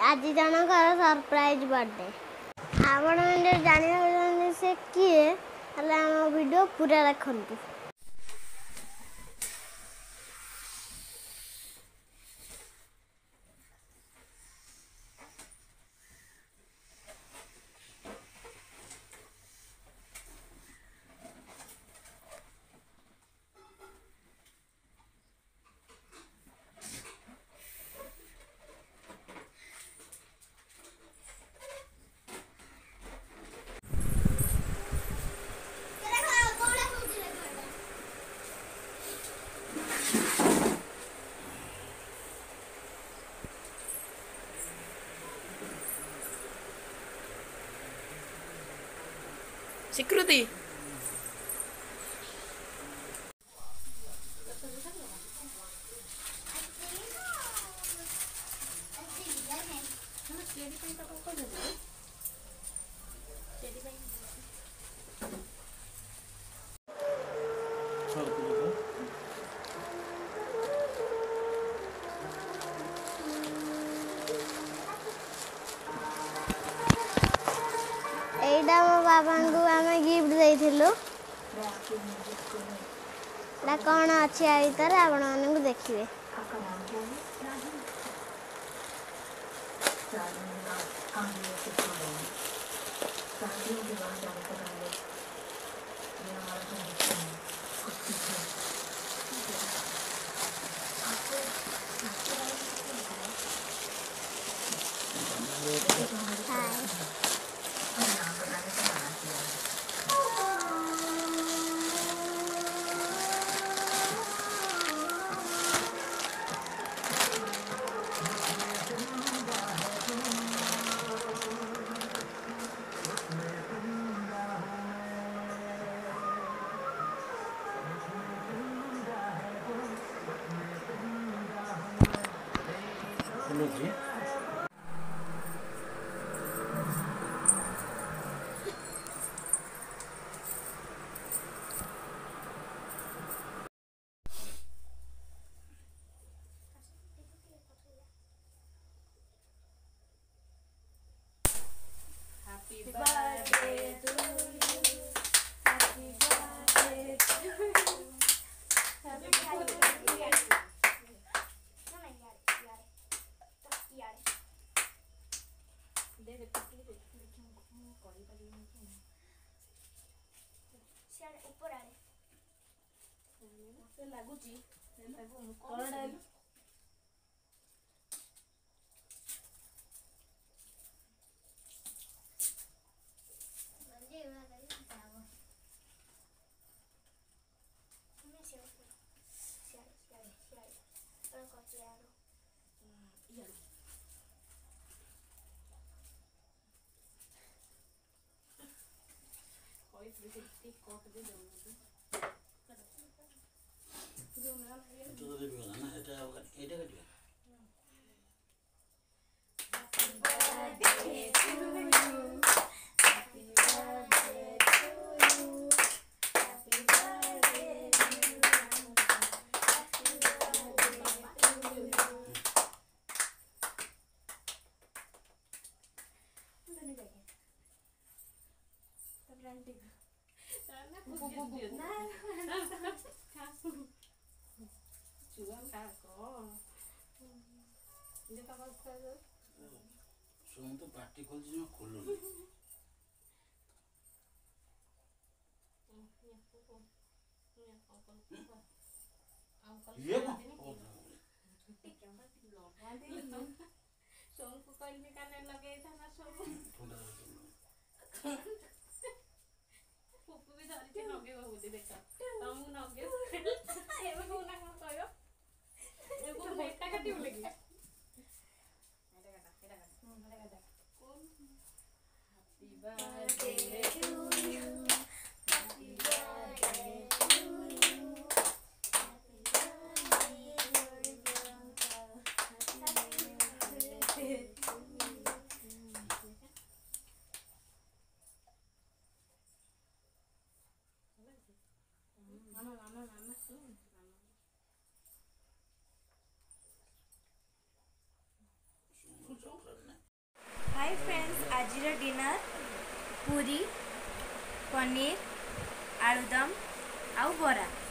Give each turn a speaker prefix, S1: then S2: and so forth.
S1: आज जनकर surprise birthday आपण जाना से किए आम वीडियो पूरा देखते।
S2: स्वीकृति
S1: एटा मो बाबा को आम गिफ्ट देइथिलु कौन अच्छी भर आपण मानक देखिए।
S2: जी Happy birthday to you. Happy birthday to you. Happy birthday. दे दे पकड़ दे देखिए हम कोई पाली नहीं
S1: सियाड़े ऊपर आले
S2: से लागू जी लागू कोन डाल
S1: बंदे वाला जाओ हमें सियाड़े और को यारो
S2: यार कोई फ्री कोट दे दो तो दे भी ना এটা এটা কাটিয়া सुन तो पार्टी खोल जी में खोलो ये सोन को कल में काने लगे था ना सोन पुप्पू भी धरी के नगे बहुते देखा हम नगे एमे को ना कोन कयो एगो बेटा काटी लगी Happy birthday to you. Happy birthday to you. Happy birthday to you. Mama. Sudah
S3: आज डिनर पूरी पनीर आलुदम आउ बरा।